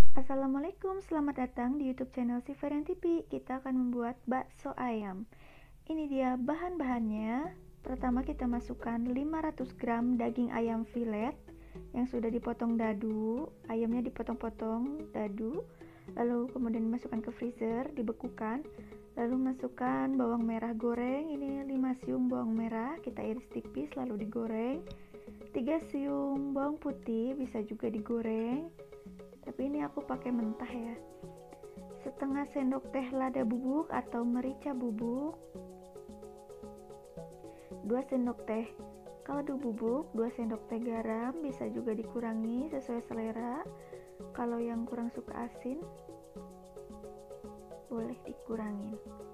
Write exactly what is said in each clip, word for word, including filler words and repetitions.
Assalamualaikum, selamat datang di YouTube channel Sivarian T V. Kita akan membuat bakso ayam. Ini dia bahan-bahannya. Pertama kita masukkan lima ratus gram daging ayam filet yang sudah dipotong dadu. Ayamnya dipotong-potong dadu. Lalu kemudian dimasukkan ke freezer, dibekukan. Lalu masukkan bawang merah goreng. Ini lima siung bawang merah, kita iris tipis lalu digoreng. tiga siung bawang putih bisa juga digoreng. Tapi ini aku pakai mentah ya. Setengah sendok teh lada bubuk atau merica bubuk. dua sendok teh kaldu bubuk, dua sendok teh garam, bisa juga dikurangi sesuai selera. Kalau yang kurang suka asin, boleh dikurangin.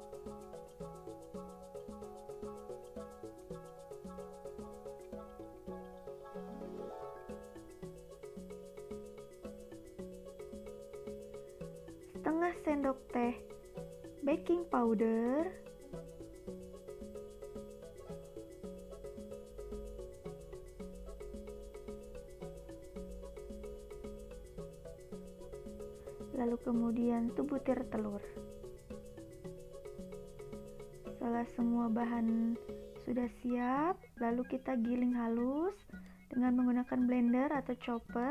Setengah sendok teh baking powder, lalu kemudian satu butir telur. Setelah semua bahan sudah siap, lalu kita giling halus dengan menggunakan blender atau chopper.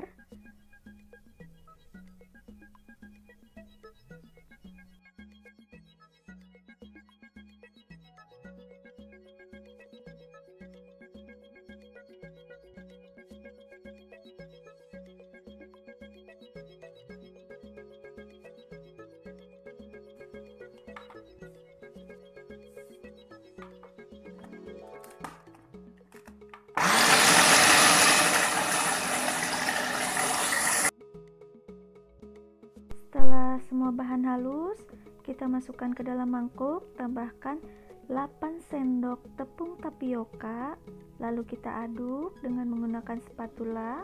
Setelah semua bahan halus, kita masukkan ke dalam mangkuk, tambahkan delapan sendok tepung tapioka, lalu kita aduk dengan menggunakan spatula.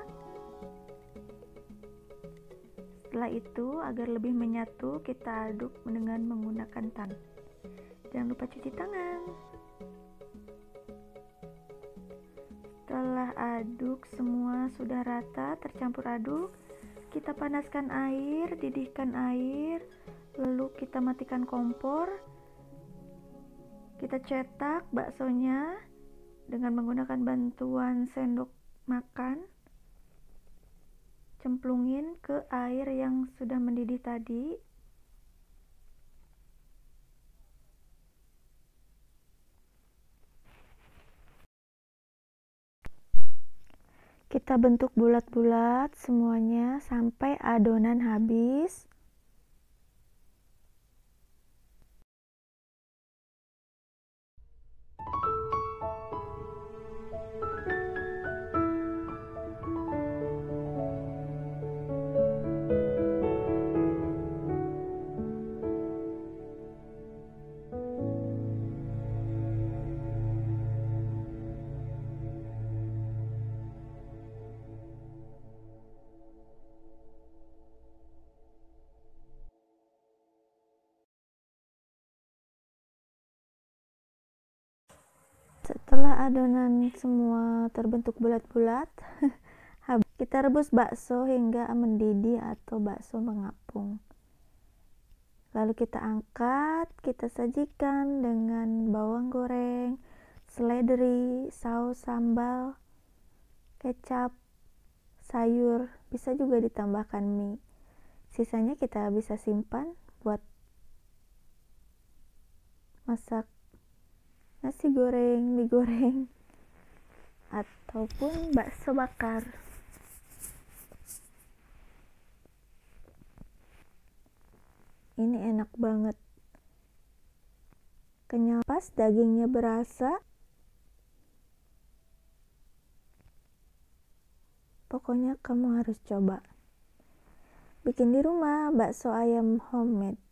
Setelah itu, agar lebih menyatu, kita aduk dengan menggunakan tangan. Jangan lupa cuci tangan. Setelah aduk semua sudah rata, tercampur aduk, kita panaskan air, didihkan air, lalu kita matikan kompor. Kita cetak baksonya dengan menggunakan bantuan sendok makan. Cemplungin ke air yang sudah mendidih tadi. Kita bentuk bulat-bulat semuanya sampai adonan habis. Setelah adonan semua terbentuk bulat-bulat, kita rebus bakso hingga mendidih atau bakso mengapung. Lalu kita angkat, kita sajikan dengan bawang goreng, seledri, saus sambal, kecap, sayur, bisa juga ditambahkan mie. Sisanya kita bisa simpan buat masak nasi goreng, mie goreng, ataupun bakso bakar. Ini enak banget, kenyal, pas, dagingnya berasa. Pokoknya kamu harus coba bikin di rumah bakso ayam homemade.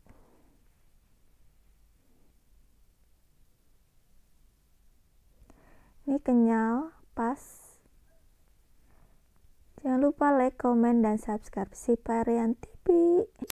Ini kenyal, pas. Jangan lupa like, komen, dan subscribe Sivarian T V.